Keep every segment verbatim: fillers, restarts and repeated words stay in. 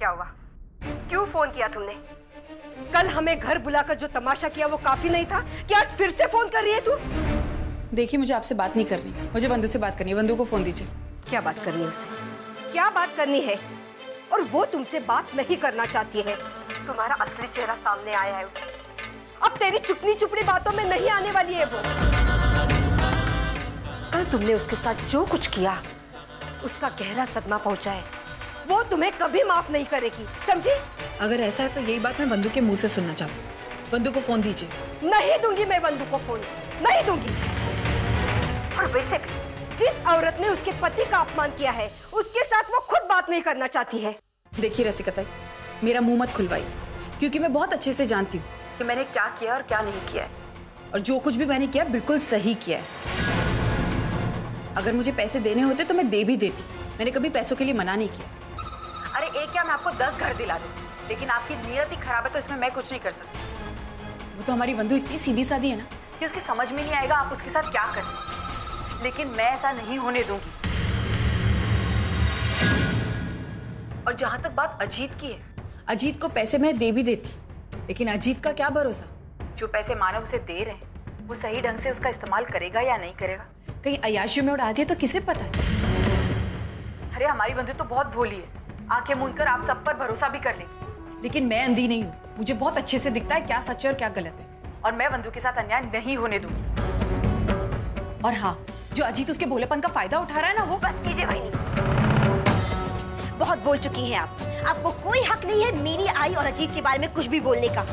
क्या हुआ? क्यों फोन किया तुमने? कल हमें घर बुलाकर जो तमाशा किया वो काफी नहीं था कि आज फिर से फोन कर रही है तू? देखिए, मुझे आपसे बात नहीं करनी, मुझे बंधु से बात करनी है। बंधु को फोन दीजिए। क्या बात करनी है उससे? क्या बात करनी है? और वो तुमसे बात नहीं करना चाहती है। तुम्हारा असली चेहरा सामने आया है उसे। अब तेरी चुपनी चुपड़ी बातों में नहीं आने वाली है वो। कल तुमने उसके साथ जो कुछ किया उसका गहरा सदमा पहुंचा है। वो तुम्हें कभी माफ नहीं करेगी, समझी? अगर ऐसा है तो यही बात मैं बंधु के मुंह से सुनना चाहती हूँ। बंधु को फोन दीजिए। नहीं दूंगी मैं बंधु को फोन, नहीं दूंगी। और वैसे भी जिस औरत ने उसके पति का अपमान किया है उसके साथ वो खुद बात नहीं करना चाहती है। देखिए रसिकताई, मेरा मुंह मत खुलवाइए, क्योंकि मैं बहुत अच्छे से जानती हूँ कि मैंने क्या किया और क्या नहीं किया है। और जो कुछ भी मैंने किया बिल्कुल सही किया है। अगर मुझे पैसे देने होते तो मैं दे भी देती। मैंने कभी पैसों के लिए मना नहीं किया। अरे एक क्या, मैं आपको दस घर दिला दूं, लेकिन आपकी नीयत ही खराब है तो इसमें मैं कुछ नहीं कर सकती। वो तो हमारी बंधु इतनी सीधी सादी है ना कि उसकी समझ में नहीं आएगा आप उसके साथ क्या करते। लेकिन मैं ऐसा नहीं होने दूंगी। और जहां तक बात अजीत की है, अजीत को पैसे मैं दे भी देती, लेकिन अजीत का क्या भरोसा? जो पैसे मानव उसे दे रहे हैं वो सही ढंग से उसका इस्तेमाल करेगा या नहीं करेगा? कहीं अय्याशियों में उड़ा दिया तो किसे पता है? अरे हमारी बंधु तो बहुत भोली है, आंखें मूंदकर आप सब पर भरोसा भी कर लेगी। लेकिन मैं अंधी नहीं हूँ, मुझे बहुत अच्छे से दिखता है क्या सच है और क्या गलत है। और मैं बंधु के साथ अन्याय नहीं होने दूंगी। और हाँ, जो अजीत उसके भोलेपन का फायदा उठा रहा है ना, वो बस कीजिए बहनी, बहुत बोल चुकी हैं आप। आपको कोई हक नहीं है मेरी आई और अजीत के बारे में कुछ भी बोलने का।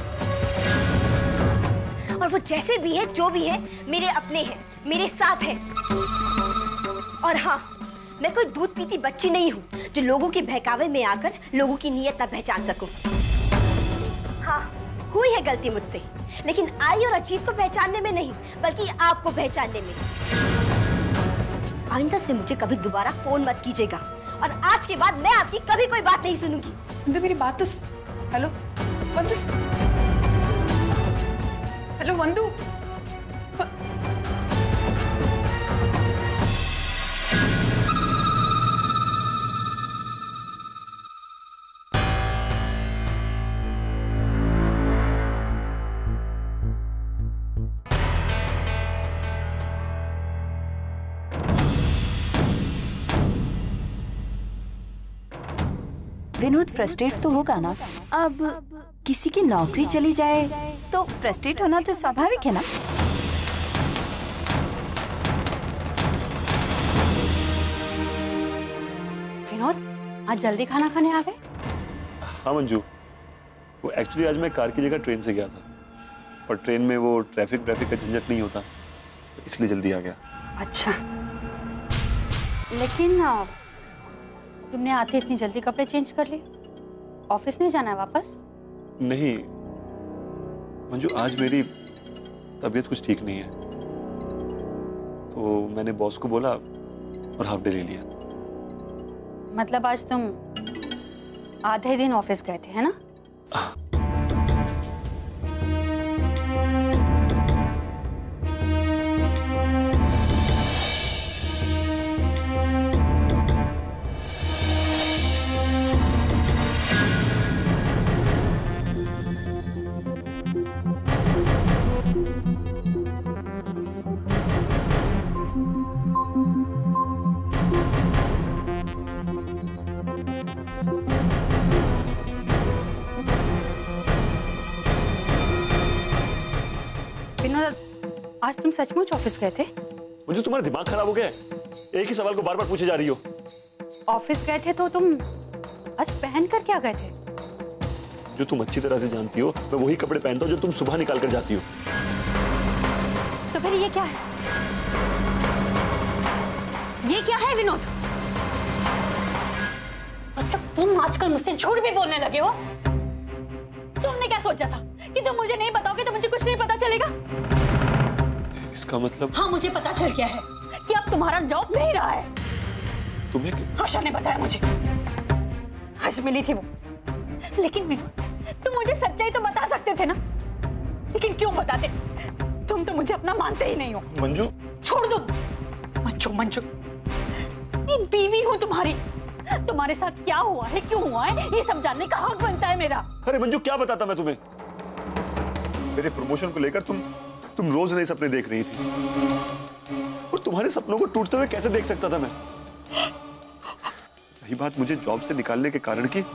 और वो जैसे भी है, जो भी है, मेरे अपने हैं, मेरे साथ है। और हाँ, मैं कोई दूध पीती बच्ची नहीं हूँ जो लोगों के बहकावे में आकर लोगों की नीयत न पहचान सकूं। हाँ, हुई है गलती मुझसे, लेकिन आई और अजीत को पहचानने में नहीं, बल्कि आपको पहचानने में। आइंदा से मुझे कभी दोबारा फोन मत कीजिएगा, और आज के बाद मैं आपकी कभी कोई बात नहीं सुनूंगी। तो मेरी बात तो सुन। हेलो बंधु, हेलो बंधु। विनोद फ्रस्ट्रेट तो होगा ना। अब किसी की नौकरी चली जाए तो फ्रस्ट्रेट होना तो स्वाभाविक है ना। विनोद, आज जल्दी खाना खाने आ गए? हाँ मंजू, वो एक्चुअली आज मैं कार की जगह ट्रेन से गया था, और ट्रेन में वो ट्रैफिक ट्रैफिक का झंझट नहीं होता, तो इसलिए जल्दी आ गया। अच्छा, लेकिन तुमने आते इतनी जल्दी कपड़े चेंज कर लिए? ऑफिस नहीं जाना है वापस? नहीं मंजू, आज मेरी तबीयत कुछ ठीक नहीं है, तो मैंने बॉस को बोला और हाफ डे ले लिया। मतलब आज तुम आधे दिन ऑफिस गए थे, है ना? आज तुम सचमुच ऑफिस गए थे? मुझे तुम्हारा दिमाग खराब हो गया है? एक ही सवाल को बार बार पूछे जा रही हो। ऑफिस गए थे तो तुम आज पहन कर क्या गए थे? जो तुम अच्छी तरह से जानती हो, मैं वही कपड़े पहनता हूँ जो तुम सुबह निकाल कर जाती हो। तो फिर ये क्या है? ये क्या है विनोद? मतलब तुम आजकल मुझसे झूठ भी बोलने लगे हो? तुमने क्या सोचा था कि तुम मुझे नहीं बताओगे तो मुझे कुछ नहीं पता चलेगा? इसका मतलब? हाँ, मुझे पता चल गया है कि अब तुम्हारा जॉब नहीं रहा है। तुम्हें क्या? आशा ने बताया मुझे, आज मिली थी वो। लेकिन विनोद, तुम मुझे सच्चाई तो बता सकते थे ना, लेकिन क्यों बताते? तुम तो मुझे अपना मानते ही नहीं हो। मंजू, छोड़ दो। मंजू, मंजू, एक बीवी हूं तुम्हारी, तुम्हारे साथ क्या हुआ है, क्यों हुआ है, ये सब जानने का हक बनता है मेरा। अरे मंजू क्या बताता मैं तुम्हें, मेरे प्रमोशन को लेकर तुम तुम रोज नए सपने देख रही थी और तुम्हारे सपनों को टूटते हुए कैसे देख सकता था मैं। रही बात मुझे जॉब से निकालने के कारण की,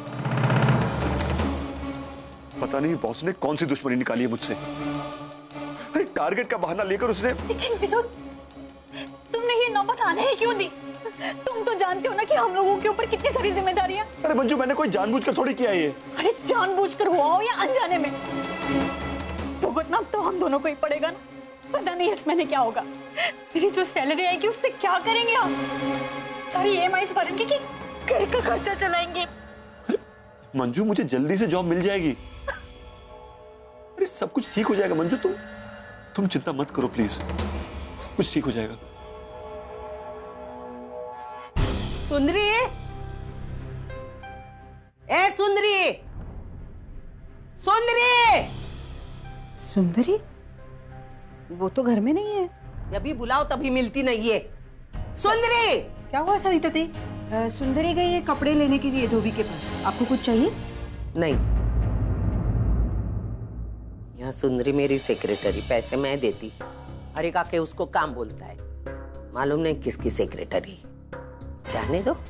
पता नहीं बॉस ने कौन सी दुश्मनी निकाली है मुझसे। अरे टारगेट का बहाना लेकर उसने। लेकिन विनोद, तुमने ये नौबत आने ही क्यों दी? तुम तो जानते हो ना कि हम लोगों के ऊपर कितनी सारी जिम्मेदारियां। अरे मंजू मैंने कोई जानबूझकर थोड़ी किया ये। अरे जानबूझकर हुआ हो या अनजाने में, भुगतना तो हम दोनों को ही पड़ेगा ना। पता नहीं इस महीने क्या होगा, मेरी जो सैलरी आएगी उससे क्या करेंगे आप? सारी ई एम आई भरेंगे कि घर का खर्चा चलाएंगे? मंजू मुझे जल्दी से जॉब मिल जाएगी। अरे सब कुछ ठीक हो जाएगा मंजू, तुम तुम चिंता मत करो प्लीज, सब कुछ ठीक हो जाएगा। सुंदरी, ए सुंदरी, सुंदरी, सुंदरी, वो तो घर में नहीं है। अभी बुलाओ तभी मिलती नहीं है। सुंदरी, क्या हुआ सविता दी? सुंदरी गई है कपड़े लेने के लिए धोबी के पास। आपको कुछ चाहिए? नहीं, यहाँ सुंदरी मेरी सेक्रेटरी, पैसे मैं देती। अरे काके उसको काम बोलता है, मालूम नहीं किसकी सेक्रेटरी। जाने दो।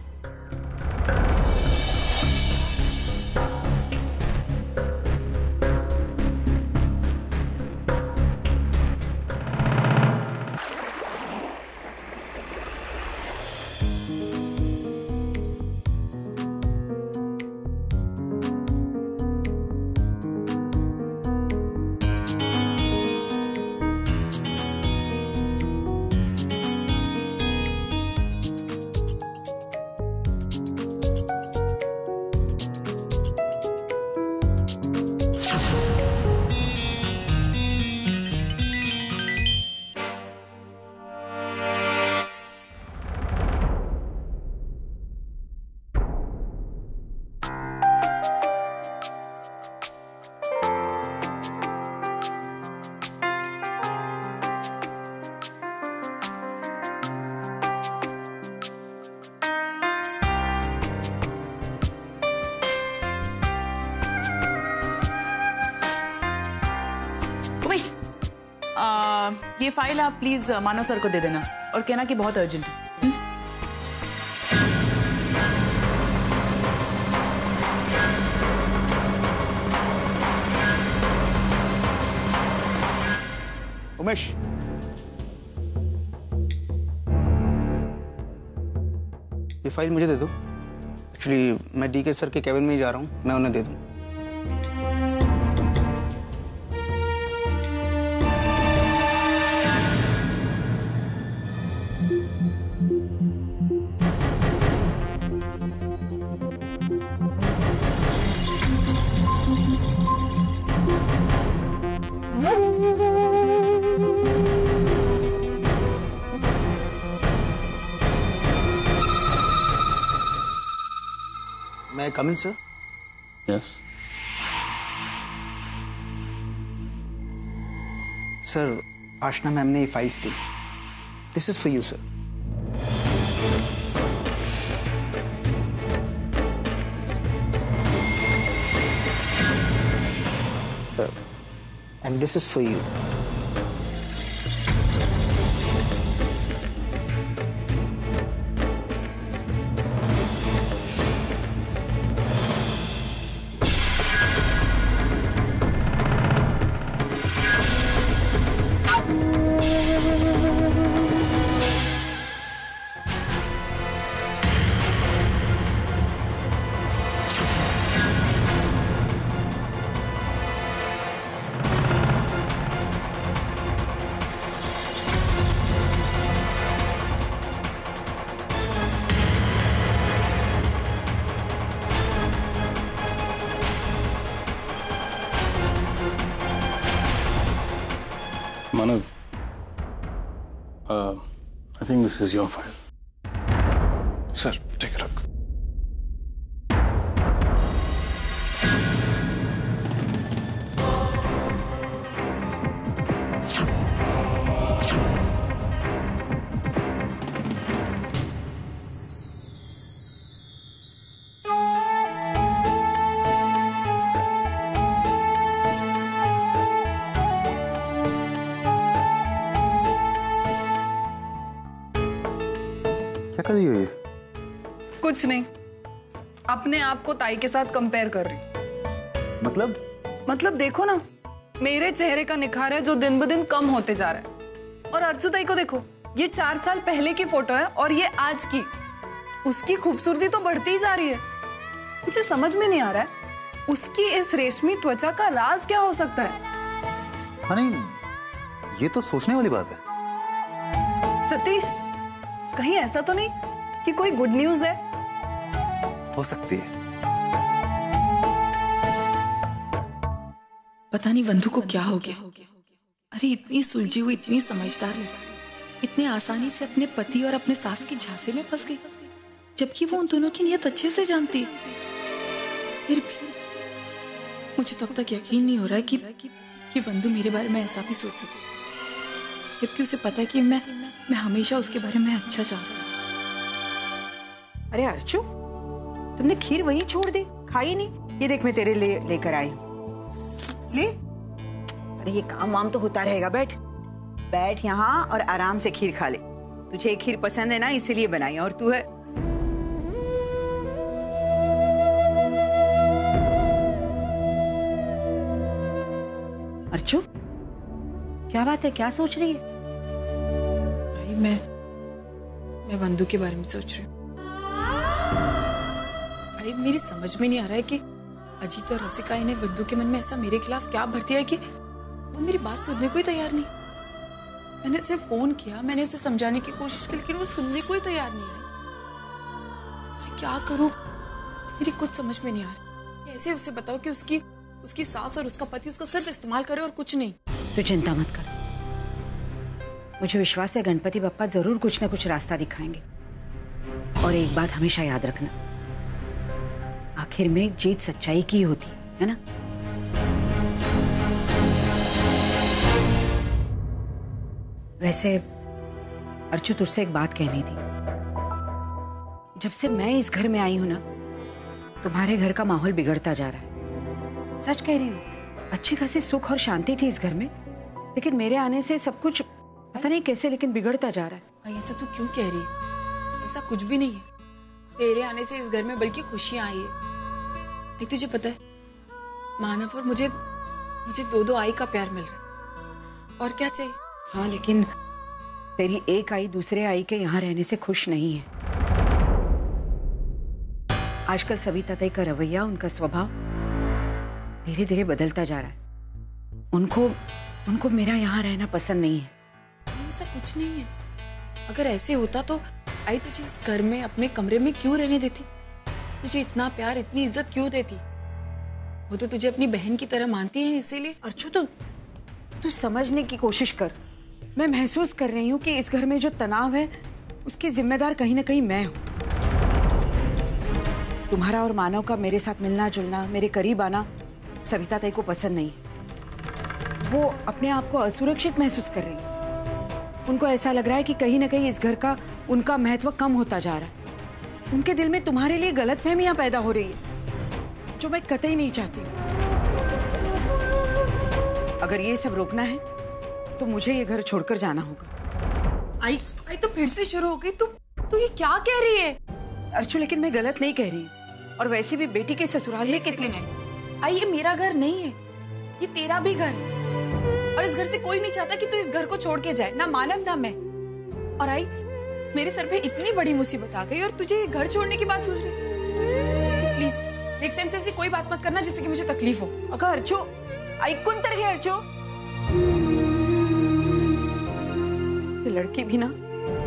आ, ये फाइल आप प्लीज मानव सर को दे देना और कहना कि बहुत अर्जेंट है। उमेश, ये फाइल मुझे दे दो। एक्चुअली मैं डी के सर के केबिन में ही जा रहा हूँ, मैं उन्हें दे दूँ। May I come in, sir? Yes. Sir, Aashna ma'am ने ये फाइल्स दी। This is for you, sir. Sir, and this is for you. Manav, uh, I think this is your file. Sir, take a look. क्या कर रही हो ये? कुछ नहीं, अपने आप को ताई के साथ कंपेयर कर रही। मतलब? मतलब देखो ना, मेरे चेहरे का निखार है जो दिन ब दिन कम होते जा रहा है, और अर्चू ताई को देखो, ये चार साल पहले की फोटो है और ये आज की। उसकी खूबसूरती तो बढ़ती ही जा रही है। मुझे समझ में नहीं आ रहा है उसकी इस रेशमी त्वचा का राज क्या हो सकता है। हाँ नहीं, ये तो सोचने वाली बात है। सतीश, कहीं ऐसा तो नहीं कि कोई गुड न्यूज है? हो सकती है। पता नहीं वंदु को क्या हो गया। अरे इतनी सुलझी हुई, इतनी समझदार, इतने आसानी से अपने पति और अपने सास की झांसे में फंस गई, जबकि वो उन दोनों की नियत अच्छे से जानती है। फिर भी मुझे तो अब तक यकीन नहीं हो रहा है कि कि वंदु मेरे बारे में ऐसा भी सोच सकती, जबकि उसे पता है कि मैं मैं हमेशा उसके बारे में अच्छा चाहती हूँ। अरे अर्चू, तुमने खीर वहीं छोड़ दी, खाई नहीं? ये देख मैं तेरे लिए लेकर आई हूँ, ले। अरे ये काम वाम तो होता रहेगा, बैठ बैठ यहाँ और आराम से खीर खा ले। तुझे खीर पसंद है ना, इसीलिए बनाई। और तू है अर्चू, क्या बात है, क्या सोच रही है? भाई मैं मैं वंदु के बारे में सोच रही हूँ। भाई मेरी समझ में नहीं आ रहा है कि अजीत और रसिका ने वंदु के मन में ऐसा मेरे खिलाफ क्या भर दिया है कि वो मेरी बात सुनने को ही तैयार नहीं। मैंने उसे फोन किया, मैंने उसे समझाने की कोशिश की, लेकिन वो सुनने को ही तैयार नहीं है। मैं क्या करूं, मेरी कुछ समझ में नहीं आ रहा। ऐसे उसे बताओ कि उसकी उसकी सास और उसका पति उसका सिर्फ इस्तेमाल करे और कुछ नहीं। तू चिंता मत कर, मुझे विश्वास है गणपति बप्पा जरूर कुछ ना कुछ रास्ता दिखाएंगे। और एक बात हमेशा याद रखना, आखिर में जीत सच्चाई की होती है ना। वैसे अर्चू, तुझसे एक बात कहनी थी। जब से मैं इस घर में आई हूं ना, तुम्हारे घर का माहौल बिगड़ता जा रहा है। सच कह रही हूँ, अच्छी खासी सुख और शांति थी इस घर में, लेकिन मेरे आने से सब कुछ पता नहीं कैसे लेकिन बिगड़ता जा रहा है। भाई ऐसा तू क्यों कह रही है? ऐसा कुछ भी नहीं है। तेरे आने से इस घर में बल्कि खुशियां आई है। तुझे पता है, मानव और मुझे मुझे दो दो आई का प्यार मिल रहा है, और क्या चाहिए? हाँ, लेकिन तेरी एक आई दूसरे आई के यहाँ रहने से खुश नहीं है। आजकल सविता ताई का रवैया, उनका स्वभाव धीरे धीरे बदलता जा रहा है। उनको उनको मेरा यहाँ रहना पसंद नहीं है। ऐसा कुछ नहीं है। अगर ऐसे होता तो आई तुझे इस घर में अपने कमरे में क्यों रहने देती? तुझे इतना प्यार, इतनी इज्जत क्यों देती? वो तो तुझे अपनी बहन की तरह मानती है, इसीलिए। अर्चू, तो तू समझने की कोशिश कर। मैं महसूस कर रही हूँ कि इस घर में जो तनाव है उसकी जिम्मेदार कहीं ना कहीं मैं हूँ। तुम्हारा और मानव का मेरे साथ मिलना जुलना, मेरे करीब आना सविता ताई को पसंद नहीं है। वो अपने आप को असुरक्षित महसूस कर रही है। उनको ऐसा लग रहा है कि कहीं ना कहीं इस घर का उनका महत्व कम होता जा रहा है। उनके दिल में तुम्हारे लिए गलतफहमियां पैदा हो रही है, जो मैं कतई नहीं चाहती। अगर ये सब रोकना है तो मुझे ये घर छोड़कर जाना होगा। आई आई तो फिर से शुरू हो गई। तू तू ये क्या कह रही है? अर्चू, लेकिन मैं गलत नहीं कह रही। और वैसे भी बेटी के ससुराल में कितने नहीं। आई, ये मेरा घर नहीं है, ये तेरा भी घर है। और इस घर से कोई नहीं चाहता कि तू इस घर को छोड़ के जाए, ना मानव ना मैं। और आई, मेरे सर पे इतनी बड़ी मुसीबत आ गई और तुझे ये घर छोड़ने की बात सोच रही? प्लीज नेक्स्ट टाइम से ऐसी कोई बात मत करना जिससे कि मुझे तकलीफ हो। अगर अर्चू, आई कौन तर गई अर्चू? ये लड़की भी ना।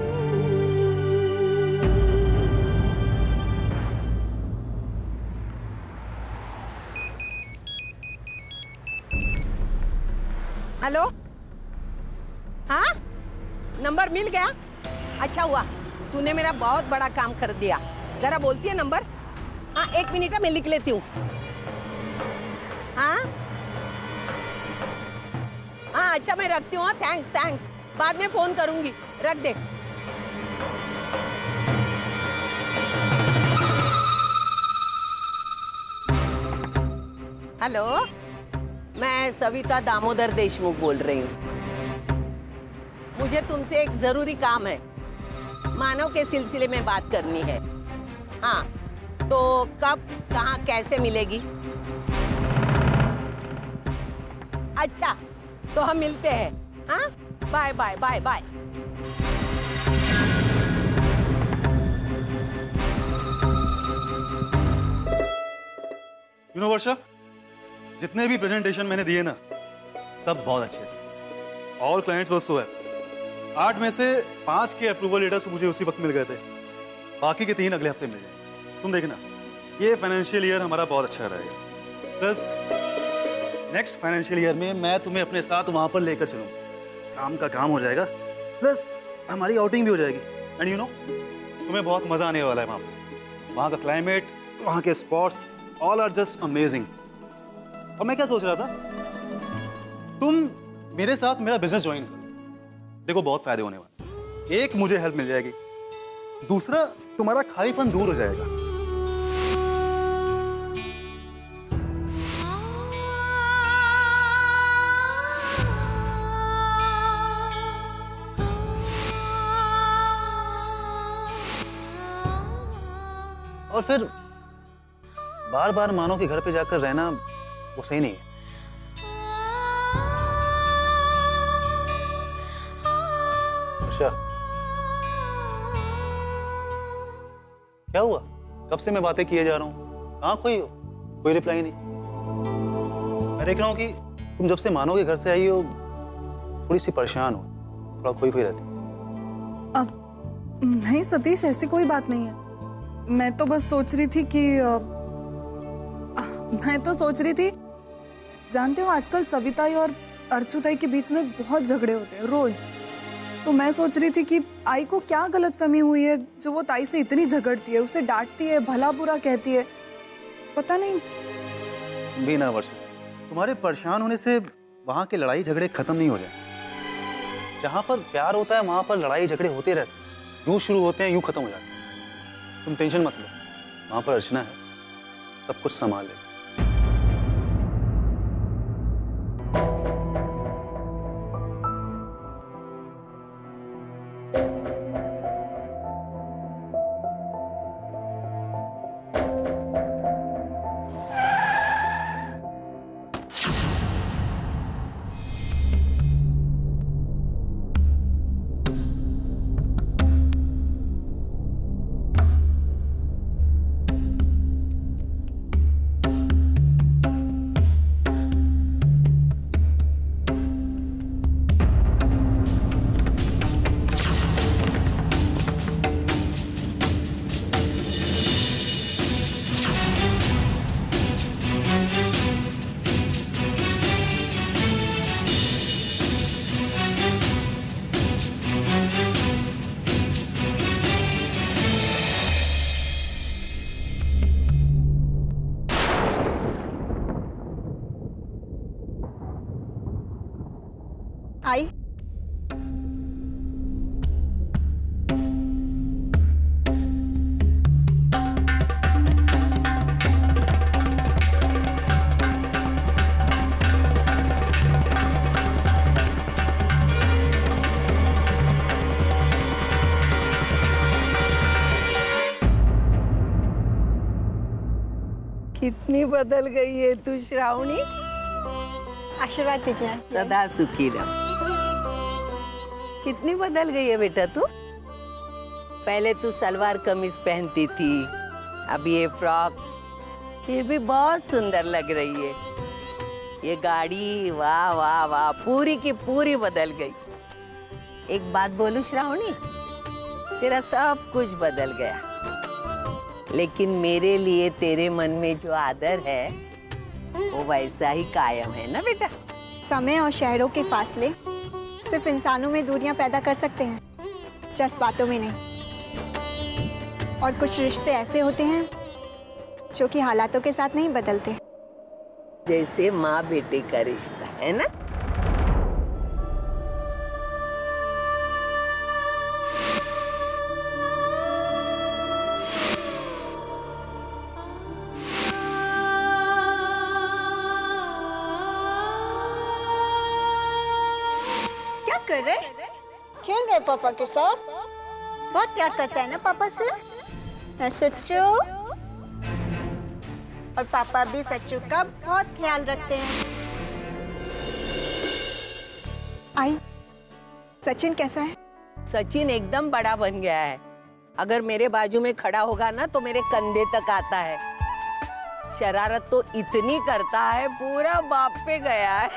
हेलो, हाँ, नंबर मिल गया? अच्छा हुआ, तूने मेरा बहुत बड़ा काम कर दिया। जरा बोलती है नंबर? हाँ, एक मिनट है, मैं लिख लेती हूँ। हाँ हाँ, अच्छा मैं रखती हूँ। थैंक्स थैंक्स, बाद में फोन करूंगी, रख दे। हेलो, मैं सविता दामोदर देशमुख बोल रही हूँ। मुझे तुमसे एक जरूरी काम है। मानव के सिलसिले में बात करनी है। हाँ, तो कब, कहाँ, कैसे मिलेगी? अच्छा, तो हम मिलते हैं। हाँ, bye bye bye bye. You know Varsha, जितने भी प्रेजेंटेशन मैंने दिए ना, सब बहुत अच्छे थे। All clients were so happy. आठ में से पांच के अप्रूवल लेटर्स मुझे उसी वक्त मिल गए थे, बाकी के तीन अगले हफ्ते मिल गए। तुम देखना, ये फाइनेंशियल ईयर हमारा बहुत अच्छा रहेगा। प्लस नेक्स्ट फाइनेंशियल ईयर में मैं तुम्हें अपने साथ वहां पर लेकर चलूंगा। काम का काम हो जाएगा, प्लस हमारी आउटिंग भी हो जाएगी। एंड यू नो, तुम्हें बहुत मजा आने वाला है वहां पर। वहां का क्लाइमेट, वहां के spots, all are just amazing. और मैं क्या सोच रहा था, तुम मेरे साथ मेरा बिजनेस ज्वाइन करो। देखो, बहुत फायदे होने वाले। एक, मुझे हेल्प मिल जाएगी, दूसरा तुम्हारा खालीपन दूर हो जाएगा। और फिर बार बार मानो कि घर पे जाकर रहना वो सही नहीं है। अच्छा, क्या हुआ? कब से मैं बातें किए जा रहा हूँ, कहाँ खोई हो? कोई रिप्लाई नहीं। मैं देख रहा हूँ कि तुम जब से मानो के घर से आई हो थोड़ी सी परेशान हो, थोड़ा खोई खोई रहती। अब नहीं सतीश, ऐसी कोई बात नहीं है। मैं तो बस सोच रही थी कि आ, मैं तो सोच रही थी जानते हो आजकल सविताई और अर्चुताई के बीच में बहुत झगड़े होते हैं रोज। तो मैं सोच रही थी कि आई को क्या गलतफहमी हुई है जो वो ताई से इतनी झगड़ती है, उसे डांटती है, भला बुरा कहती है, पता नहीं। वीना वर्षा, तुम्हारे परेशान होने से वहां के लड़ाई झगड़े खत्म नहीं हो जाए। जहां पर प्यार होता है वहां पर लड़ाई झगड़े होते रहते हैं। यूं शुरू होते हैं, यूं खत्म हो जाते हैं। तुम टेंशन मत लो, वहां पर अर्चना है, सब कुछ संभाल लेगी। आई कितनी बदल गई है तू श्रावणी। आशीर्वाद दीजिए। सदा सुखी रह। कितनी बदल गई है बेटा तू। पहले तू सलवार कमीज पहनती थी, अब ये फ्रॉक, ये भी बहुत सुंदर लग रही है। ये गाड़ी, वाह वाह वाह, पूरी की पूरी बदल गई। एक बात बोलूं श्रावणी, तेरा सब कुछ बदल गया, लेकिन मेरे लिए तेरे मन में जो आदर है वो वैसा ही कायम है ना बेटा। समय और शहरों के फासले सिर्फ इंसानों में दूरियां पैदा कर सकते हैं, जज्बातों में नहीं। और कुछ रिश्ते ऐसे होते हैं जो कि हालातों के साथ नहीं बदलते, जैसे माँ बेटे का रिश्ता है ना। कर रहे? खेल रहे पापा के साथ। बहुत प्यार करता है ना पापा से? है सच्चू? और पापा भी सच्चू का बहुत ख्याल रखते हैं। आई, सचिन कैसा है? सचिन एकदम बड़ा बन गया है। अगर मेरे बाजू में खड़ा होगा ना तो मेरे कंधे तक आता है। शरारत तो इतनी करता है, पूरा बाप पे गया है।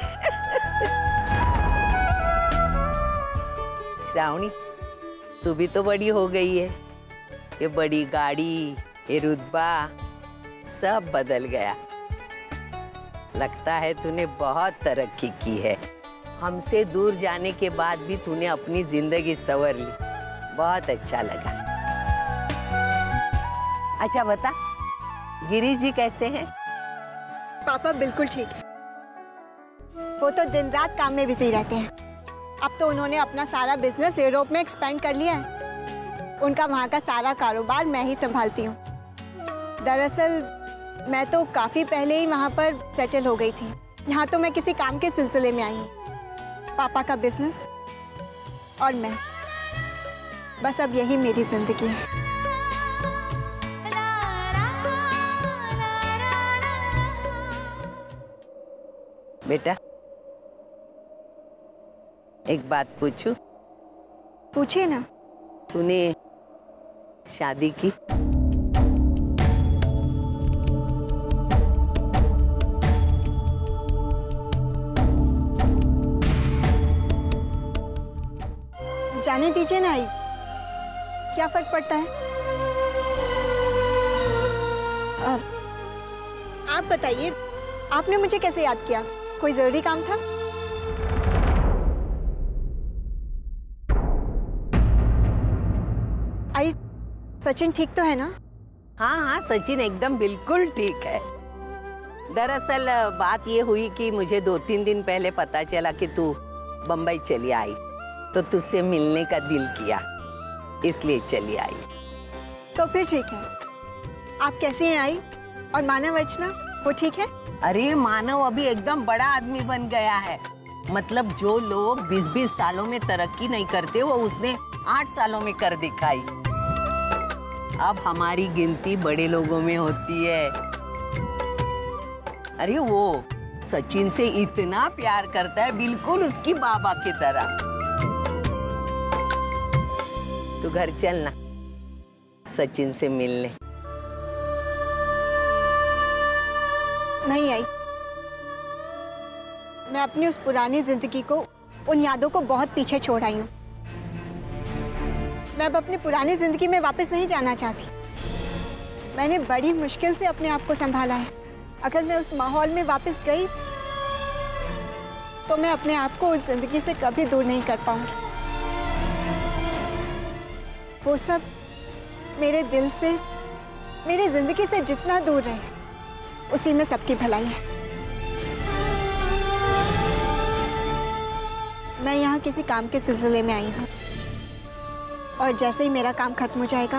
श्रावणी, तू भी तो बड़ी हो गई है। ये बड़ी गाड़ी, ये रुतबा, सब बदल गया। लगता है तूने बहुत तरक्की की है। हमसे दूर जाने के बाद भी तूने अपनी जिंदगी संवर ली। बहुत अच्छा लगा। अच्छा बता, गिरीश जी कैसे हैं? पापा बिल्कुल ठीक है। वो तो दिन रात काम में बिजी रहते हैं। अब तो उन्होंने अपना सारा बिजनेस यूरोप में एक्सपेंड कर लिया है। उनका वहाँ का सारा कारोबार मैं ही संभालती हूँ। दरअसल मैं तो काफी पहले ही वहाँ पर सेटल हो गई थी। यहाँ तो मैं किसी काम के सिलसिले में आई हूँ। पापा का बिजनेस और मैं, बस अब यही मेरी जिंदगी है। बेटा, एक बात पूछूं? पूछिए ना। तूने शादी की? जाने दीजिए ना आई, क्या फर्क पड़ता है? आ, आप बताइए, आपने मुझे कैसे याद किया? कोई जरूरी काम था? आई, सचिन ठीक तो है ना? हाँ हाँ, सचिन एकदम बिल्कुल ठीक है। दरअसल बात ये हुई कि मुझे दो तीन दिन पहले पता चला कि तू बम्बई चली आई, तो तुझसे मिलने का दिल किया, इसलिए चली आई। तो फिर ठीक है। आप कैसी हैं आई? और मानव अर्चना, वो ठीक है? अरे मानव अभी एकदम बड़ा आदमी बन गया है। मतलब जो लोग बीस बीस सालों में तरक्की नहीं करते, वो उसने आठ सालों में कर दिखाई। अब हमारी गिनती बड़े लोगों में होती है। अरे वो सचिन से इतना प्यार करता है, बिल्कुल उसकी बाबा की तरह। तू घर चलना, सचिन से मिलने। नहीं आई, मैं अपनी उस पुरानी जिंदगी को, उन यादों को बहुत पीछे छोड़ आई हूँ। मैं अब अपनी पुरानी जिंदगी में वापस नहीं जाना चाहती। मैंने बड़ी मुश्किल से अपने आप को संभाला है। अगर मैं उस माहौल में वापस गई तो मैं अपने आप को उस जिंदगी से कभी दूर नहीं कर पाऊंगी। वो सब मेरे दिल से, मेरी जिंदगी से जितना दूर रहे, उसी में सबकी भलाई है। मैं यहाँ किसी काम के सिलसिले में आई हूँ, और जैसे ही मेरा काम खत्म हो जाएगा,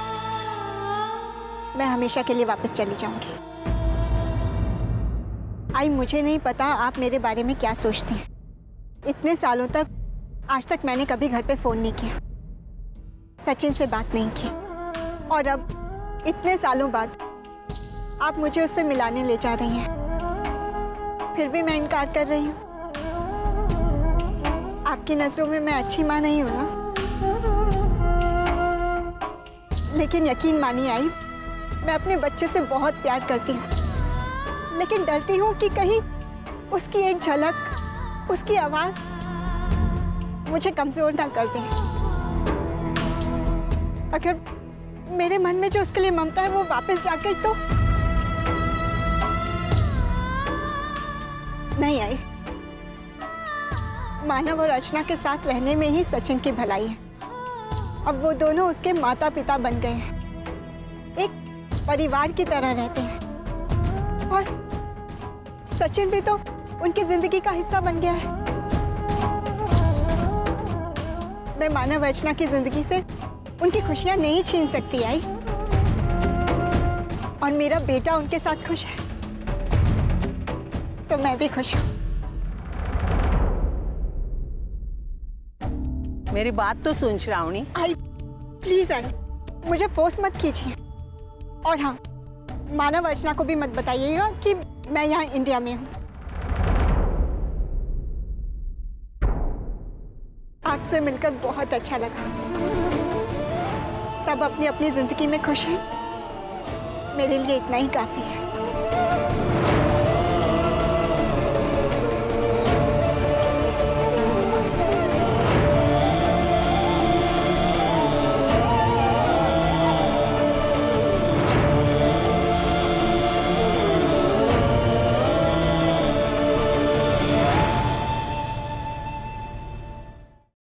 मैं हमेशा के लिए वापस चली जाऊंगी। आई, मुझे नहीं पता आप मेरे बारे में क्या सोचती हैं। इतने सालों तक, आज तक मैंने कभी घर पे फोन नहीं किया, सचिन से बात नहीं की, और अब इतने सालों बाद आप मुझे उससे मिलाने ले जा रही हैं। फिर भी मैं इनकार कर रही हूँ। आपकी नजरों में मैं अच्छी माँ नहीं हूँ ना? लेकिन यकीन मानिए आई, मैं अपने बच्चे से बहुत प्यार करती हूँ, लेकिन डरती हूँ कि कहीं उसकी एक झलक, उसकी आवाज मुझे कमजोर ना कर दे। अगर मेरे मन में जो उसके लिए ममता है वो वापस जा गई तो? नहीं आई, मानव और अर्चना के साथ रहने में ही सचिन की भलाई है। अब वो दोनों उसके माता पिता बन गए हैं, एक परिवार की तरह रहते हैं, और सचिन भी तो उनकी जिंदगी का हिस्सा बन गया है। मैं मानव अर्चना की जिंदगी से उनकी खुशियां नहीं छीन सकती आई, और मेरा बेटा उनके साथ खुश है तो मैं भी खुश हूँ। मेरी बात तो सुन श्रावणी। आई, प्लीज आई, मुझे फोर्स मत कीजिए। और हाँ, मानव अर्चना को भी मत बताइएगा कि मैं यहाँ इंडिया में हूँ। आपसे मिलकर बहुत अच्छा लगा। सब अपनी अपनी जिंदगी में खुश हैं, मेरे लिए इतना ही काफी है।